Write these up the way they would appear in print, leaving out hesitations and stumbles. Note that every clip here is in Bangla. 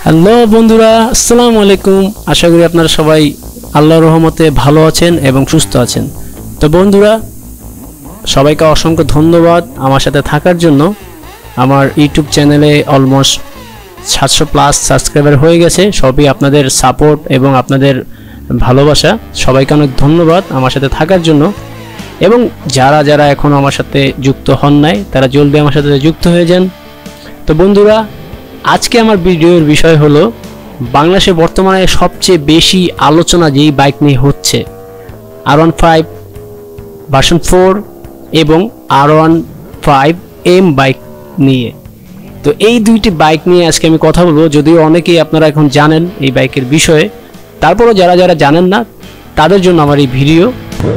হ্যালো বন্ধুরা, আসসালামু আলাইকুম। আশা করি আপনারা সবাই আল্লাহর রহমতে ভালো আছেন এবং সুস্থ আছেন। তো বন্ধুরা, সবাইকে অসংখ্য ধন্যবাদ আমার সাথে থাকার জন্য। আমার ইউটিউব চ্যানেলে অলমোস্ট 700+ সাবস্ক্রাইবার হয়ে গেছে। সবই আপনাদের সাপোর্ট এবং আপনাদের ভালোবাসা। সবাইকে অনেক ধন্যবাদ আমার সাথে থাকার জন্য। এবং যারা যারা এখনও আমার সাথে যুক্ত হন নাই, তারা জলদি আমার সাথে যুক্ত হয়ে যান। তো বন্ধুরা, আজকে আমার ভিডিওর বিষয় হলো বাংলাদেশে বর্তমানে সবচেয়ে বেশি আলোচনা যেই বাইক নিয়ে হচ্ছে R15 ভার্সন 4 এবং R15M বাইক নিয়ে। তো এই দুইটি বাইক নিয়ে আজকে আমি কথা বলবো। যদিও অনেকেই আপনারা এখন জানেন এই বাইকের বিষয়ে, তারপরও যারা যারা জানেন না তাদের জন্য আমার এই ভিডিও।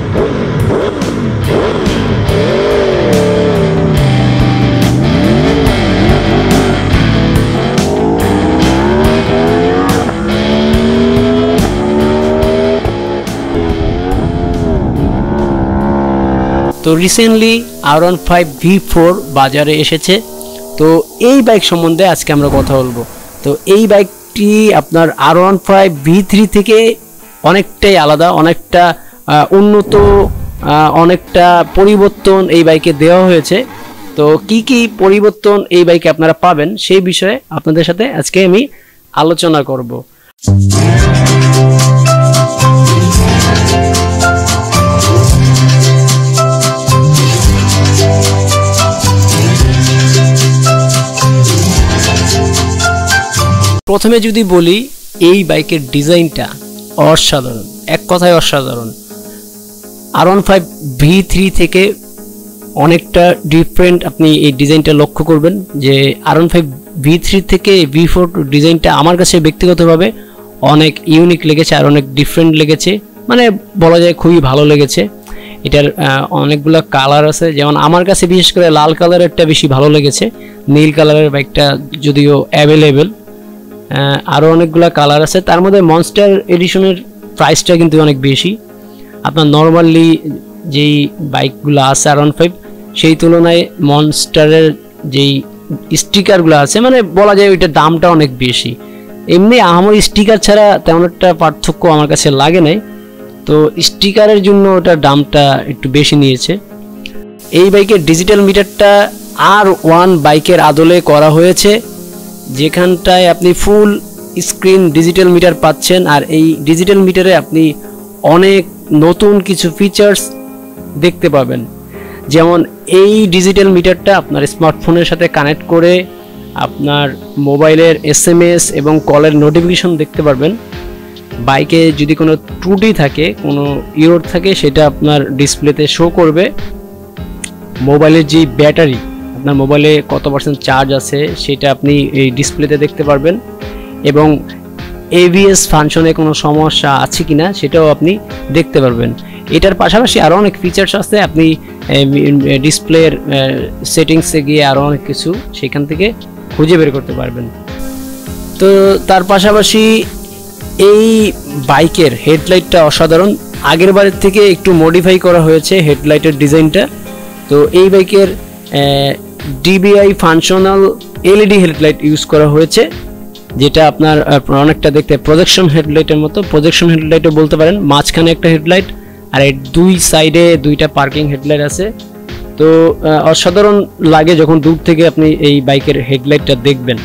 তো রিসেন্টলি R15 V4 বাজারে এসেছে। তো এই বাইক সম্বন্ধে আজকে আমরা কথা বলবো। তো এই বাইকটি আপনার R15 V3 থেকে অনেকটাই আলাদা, অনেকটা উন্নত, অনেকটা পরিবর্তন এই বাইকে দেওয়া হয়েছে। তো কি কি পরিবর্তন এই বাইকে আপনারা পাবেন সেই বিষয়ে আপনাদের সাথে আজকে আমি আলোচনা করব। প্রথমে যদি বলি, এই বাইকের ডিজাইনটা অসাধারণ, এক কথায় অসাধারণ। R15 V3 থেকে অনেকটা ডিফারেন্ট আপনি এই ডিজাইনটা লক্ষ্য করবেন। যে R15 V3 থেকে V4 ডিজাইনটা আমার কাছে ব্যক্তিগতভাবে অনেক ইউনিক লেগেছে আর অনেক ডিফারেন্ট লেগেছে, মানে বলা যায় খুবই ভালো লেগেছে। এটার অনেকগুলো কালার আছে, যেমন আমার কাছে বিশেষ করে লাল কালারেরটা বেশি ভালো লেগেছে। নীল কালারের বাইকটা যদিও অ্যাভেলেবেল, আরও অনেকগুলো কালার আছে। তার মধ্যে মনস্টার এডিশনের প্রাইসটা কিন্তু অনেক বেশি। আপনার নর্মালি যেই বাইকগুলো আছে R15 সেই তুলনায় মনস্টারের যেই স্টিকারগুলো আছে, মানে বলা যায় ওইটার দামটা অনেক বেশি। এমনি আমার স্টিকার ছাড়া তেমন একটা পার্থক্য আমার কাছে লাগে নাই, তো স্টিকারের জন্য ওটার দামটা একটু বেশি নিয়েছে। এই বাইকের ডিজিটাল মিটারটা R1 বাইকের আদলে করা হয়েছে, যেখানটায় আপনি ফুল স্ক্রিন ডিজিটাল মিটার পাচ্ছেন। আর এই ডিজিটাল মিটারে আপনি অনেক নতুন কিছু ফিচার্স দেখতে পাবেন। যেমন এই ডিজিটাল মিটারটা আপনার স্মার্টফোনের সাথে কানেক্ট করে আপনার মোবাইলের SMS এবং কলের নোটিফিকেশন দেখতে পারবেন। বাইকে যদি কোনো ত্রুটি থাকে, কোনো ইরর থাকে, সেটা আপনার ডিসপ্লেতে শো করবে। মোবাইলের যে ব্যাটারি, আপনার মোবাইলে কত % চার্জ আছে সেটা আপনি এই ডিসপ্লেতে দেখতে পারবেন। এবং ABS ফাংশনে কোনো সমস্যা আছে কিনা সেটাও আপনি দেখতে পারবেন। এটার পাশাপাশি আরও অনেক ফিচার্স আছে, আপনি ডিসপ্লের সেটিংসে গিয়ে আরও অনেক কিছু সেখান থেকে খুঁজে বের করতে পারবেন। তো তার পাশাপাশি এই বাইকের হেডলাইটটা অসাধারণ, আগের বারের থেকে একটু মডিফাই করা হয়েছে হেডলাইটের ডিজাইনটা। তো এই বাইকের DBI functional LED headlight use করা হয়েছে, যেটা আপনার অনেকটা দেখতে প্রজেকশন হেডলাইটের মতো। প্রজেকশন হেডলাইটও বলতে পারেন। মাঝখানে একটা হেডলাইট আর এই দুই সাইডে দুইটা পার্কিং হেডলাইট আছে। তো অসাধারণ লাগে যখন দূর থেকে আপনি এই বাইকের হেডলাইটটা দেখবেন।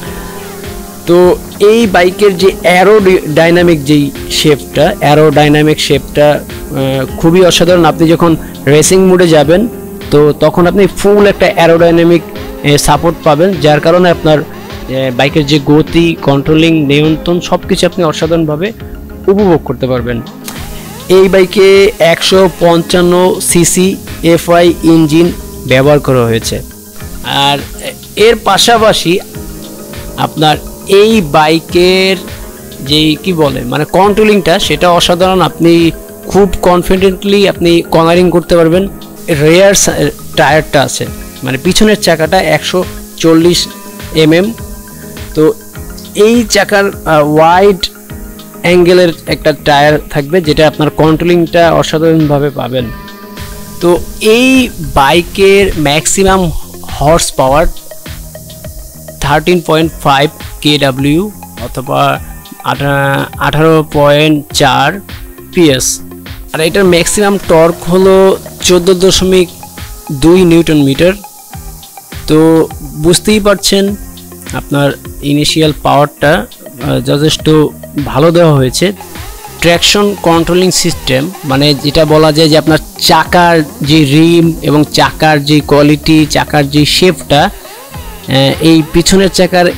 তো এই বাইকের যে অ্যারোডাইনামিক যেই শেপটা খুবই অসাধারণ। আপনি যখন রেসিং মোডে যাবেন তো তখন আপনি ফুল একটা অ্যারোডাইনামিক সাপোর্ট পাবেন, যার কারণে আপনার বাইকের যে গতি, কন্ট্রোলিং, নিয়ন্ত্রণ সব কিছু আপনি অসাধারণভাবে উপভোগ করতে পারবেন। এই বাইকে 155 সিসি FI ইঞ্জিন ব্যবহার করা হয়েছে। আর এর পাশাপাশি আপনার এই বাইকের যেই কি বলে মানে কন্ট্রোলিংটা, সেটা অসাধারণ। আপনি খুব কনফিডেন্টলি আপনি কর্নারিং করতে পারবেন। রেয়ার টায়ারটা আছে, মানে পিছনের চাকাটা 140 mm। তো এই চাকার ওয়াইড অ্যাঙ্গেলের একটা টায়ার থাকবে, যেটা আপনার কন্ট্রোলিংটা অসাধারণভাবে পাবেন। তো এই বাইকের ম্যাক্সিমাম হর্স পাওয়ার 13.5 kW অথবা 18.4 PS। আর এটার ম্যাক্সিমাম টর্ক হলো 14.2 নিউটন মিটার। তো বুঝতেই পারছেন আপনার ইনিশিয়াল পাওয়ারটা যথেষ্ট ভালো দেওয়া হয়েছে। ট্র্যাকশন কন্ট্রোলিং সিস্টেম মানে যেটা বলা যায় যে আপনার চাকার যে রিম এবং চাকার যে কোয়ালিটি, চাকার যে শেপটা, এই পিছনের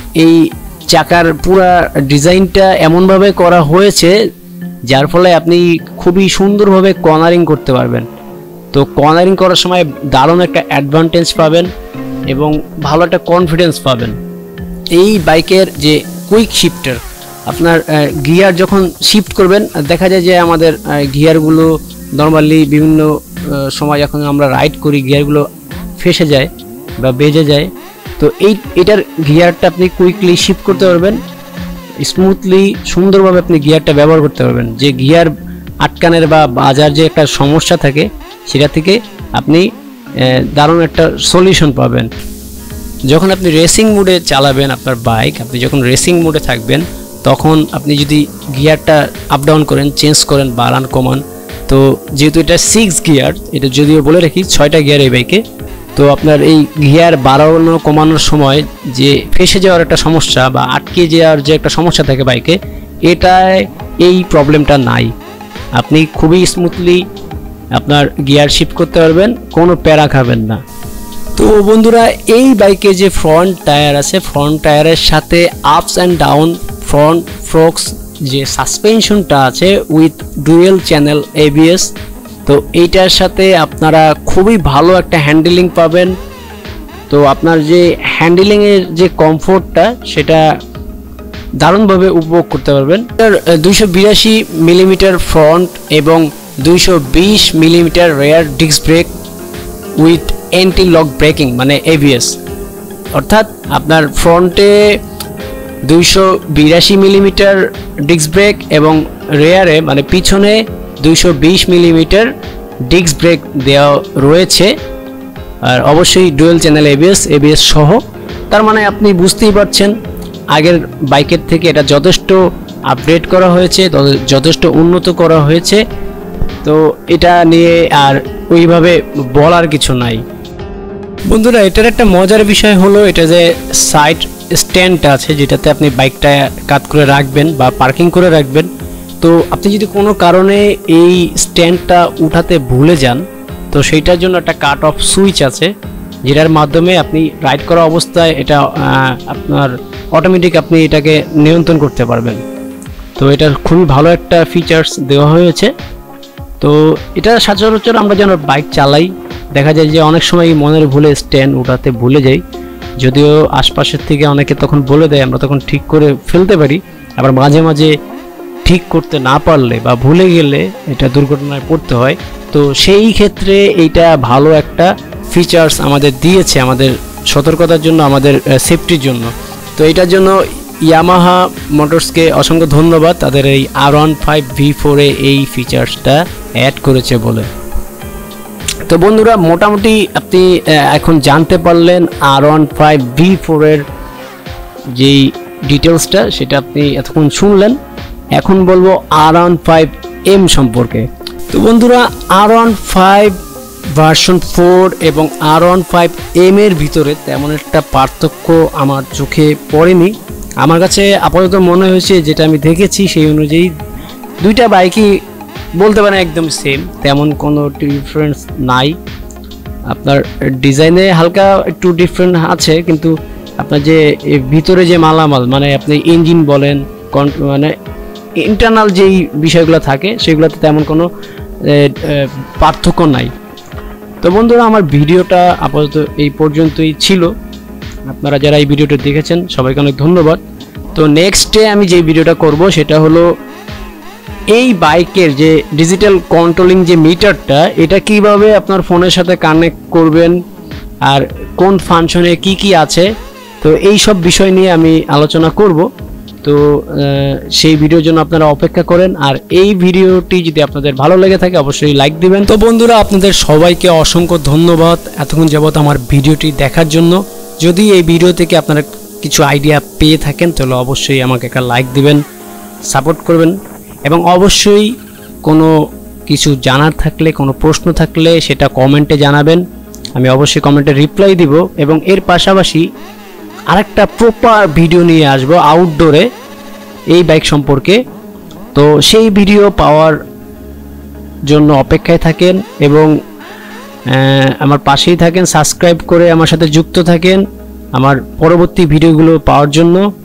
চাকার পুরা ডিজাইনটা এমনভাবে করা হয়েছে যার ফলে আপনি খুবই সুন্দরভাবে কর্নারিং করতে পারবেন। তো কর্নারিং করার সময় দারুণ একটা অ্যাডভান্টেজ পাবেন এবং ভালো একটা কনফিডেন্স পাবেন। এই বাইকের যে কুইক শিফটার, আপনার গিয়ার যখন শিফট করবেন দেখা যায় যে আমাদের গিয়ারগুলো নর্মালি বিভিন্ন সময় যখন আমরা রাইড করি গিয়ারগুলো ফেসে যায় বা বেজে যায়। তো এটার গিয়ারটা আপনি কুইকলি শিফট করতে পারবেন, স্মুথলি সুন্দরভাবে আপনি গিয়ারটা ব্যবহার করতে পারবেন। যে গিয়ার আটকানের বা বাজার যে একটা সমস্যা থাকে সেটা থেকে আপনি দারুণ একটা সলিউশন পাবেন। যখন আপনি রেসিং মোডে চালাবেন আপনার বাইক, আপনি যখন রেসিং মোডে থাকবেন তখন আপনি যদি গিয়ারটা আপ ডাউন করেন, চেঞ্জ করেন, বাড়ান কমান, তো যেহেতু এটা 6 গিয়ার, এটা যদিও বলে রাখি 6টা গিয়ার এই বাইকে, তো আপনার এই গিয়ার বাড়ানো কমানোর সময় যে ফেসে যাওয়ার একটা সমস্যা বা আটকে যাওয়ার যে একটা সমস্যা থাকে বাইকে, এটায় এই প্রবলেমটা নাই। আপনি খুবই স্মুথলি আপনার গিয়ার শিফট করতে পারবেন, কোনো প্যারা খাবেন না। তো বন্ধুরা, এই বাইকে যে ফ্রন্ট টায়ার আছে, ফ্রন্ট টায়ারের সাথে ups and down front Forks যে সাসপেনশনটা আছে উইথ ডুয়েল চ্যানেল ABS, তো এইটার সাথে আপনারা খুবই ভালো একটা হ্যান্ডেলিং পাবেন। তো আপনার যে হ্যান্ডেলিংয়ের যে কমফোর্টটা সেটা দারুণভাবে উপভোগ করতে পারবেন। 282 মিলিমিটার ফ্রন্ট এবং 220 millimetre rear disc brake with anti lock braking মানে ABS, অর্থাৎ আপনার ফ্রন্টে 282 মিলিমিটার ডিস্ক ব্রেক এবং রেয়ারে মানে পিছনে 220 মিলিমিটার ডিস্ক ব্রেক দেওয়া রয়েছে, আর অবশ্যই ডুয়েল চ্যানেল ABS সহ। তার মানে আপনি বুঝতেই পারছেন আগের বাইকের থেকে এটা যথেষ্ট আপডেট করা হয়েছে, যথেষ্ট উন্নত করা হয়েছে। তো এটা নিয়ে আর ওইভাবে বলার কিছু নাই। বন্ধুরা, এটার একটা মজার বিষয় হলো এটা যে সাইড স্ট্যান্ডটা আছে যেটাতে আপনি বাইকটা কাত করে রাখবেন বা পার্কিং করে রাখবেন। তো আপনি যদি কোনো কারণে এই স্ট্যান্ডটা উঠাতে ভুলে যান তো সেইটার জন্য একটা কাট অফ সুইচ আছে যেটার মাধ্যমে আপনি রাইড করা অবস্থায় এটা আপনার অটোমেটিক আপনি এটাকে নিয়ন্ত্রণ করতে পারবেন। তো এটার খুবই ভালো একটা ফিচার্স দেওয়া হয়েছে। তো এটা সচরাচর আমরা যেন বাইক চালাই দেখা যায় যে অনেক সময় মনের ভুলে স্ট্যান্ড উঠাতে ভুলে যাই, যদিও আশপাশের থেকে অনেকে তখন বলে দেয়, আমরা তখন ঠিক করে ফেলতে পারি। আবার মাঝে মাঝে ঠিক করতে না পারলে বা ভুলে গেলে এটা দুর্ঘটনায় পড়তে হয়। তো সেই ক্ষেত্রে এইটা ভালো একটা ফিচার্স আমাদের দিয়েছে আমাদের সতর্কতার জন্য, আমাদের সেফটির জন্য। তো এটার জন্য ইয়ামাহা মোটরসকে অসংখ্য ধন্যবাদ, তাদের এই R15 V4 এ এই ফিচার্সটা অ্যাড করেছে বলে। তো বন্ধুরা, মোটামুটি আপনি এখন জানতে পারলেন R15 V4 এর যেই ডিটেলসটা সেটা আপনি এতক্ষণ শুনলেন। এখন বলবো R15M সম্পর্কে। তো বন্ধুরা, R15 ভার্সন 4 এবং R15M এর ভিতরে তেমন একটা পার্থক্য আমার চোখে পড়েনি। আমার কাছে আপাতত মনে হয়েছে যেটা আমি দেখেছি সেই অনুযায়ী দুইটা বাইকই বলতে পারেন একদম সেম, তেমন কোনো ডিফারেন্স নাই। আপনার ডিজাইনে হালকা একটু ডিফারেন্ট আছে, কিন্তু আপনার যে ভিতরে যে মালামাল মানে আপনি ইঞ্জিন বলেন মানে ইন্টারনাল যেই বিষয়গুলো থাকে সেগুলোতে তেমন কোনো পার্থক্য নাই। তো বন্ধুরা, আমার ভিডিওটা আপাতত এই পর্যন্তই ছিল। আপনারা যারা এই ভিডিওটা দেখেছেন সবাইকে অনেক ধন্যবাদ। তো নেক্সটে আমি যে ভিডিওটা করব সেটা হলো এই বাইকের যে ডিজিটাল কন্ট্রোলিং যে মিটারটা এটা কিভাবে আপনার ফোনের সাথে কানেক্ট করবেন আর কোন ফাংশনে কি কি আছে, তো এই সব বিষয় নিয়ে আমি আলোচনা করব। তো সেই ভিডিওর জন্য আপনারা অপেক্ষা করেন। আর এই ভিডিওটি যদি আপনাদের ভালো লেগে থাকে অবশ্যই লাইক দিবেন। তো বন্ধুরা, আপনাদের সবাইকে অসংখ্য ধন্যবাদ এতক্ষণ যাবত আমার ভিডিওটি দেখার জন্য। যদি এই ভিডিও থেকে আপনারা কিছু আইডিয়া পেয়ে থাকেন তাহলে অবশ্যই আমাকে একটা লাইক দিবেন, সাপোর্ট করবেন, এবং অবশ্যই কোনো কিছু জানার থাকলে, কোনো প্রশ্ন থাকলে সেটা কমেন্টে জানাবেন। আমি অবশ্যই কমেন্টে রিপ্লাই দিব, এবং এর পাশাপাশি আরেকটা প্রপার ভিডিও নিয়ে আসবো আউটডোরে এই বাইক সম্পর্কে। তো সেই ভিডিও পাওয়ার জন্য অপেক্ষায় থাকেন এবং আমার পাশেই থাকেন, সাবস্ক্রাইব করে আমার সাথে যুক্ত থাকেন আমার পরবর্তী ভিডিওগুলো পাওয়ার জন্য।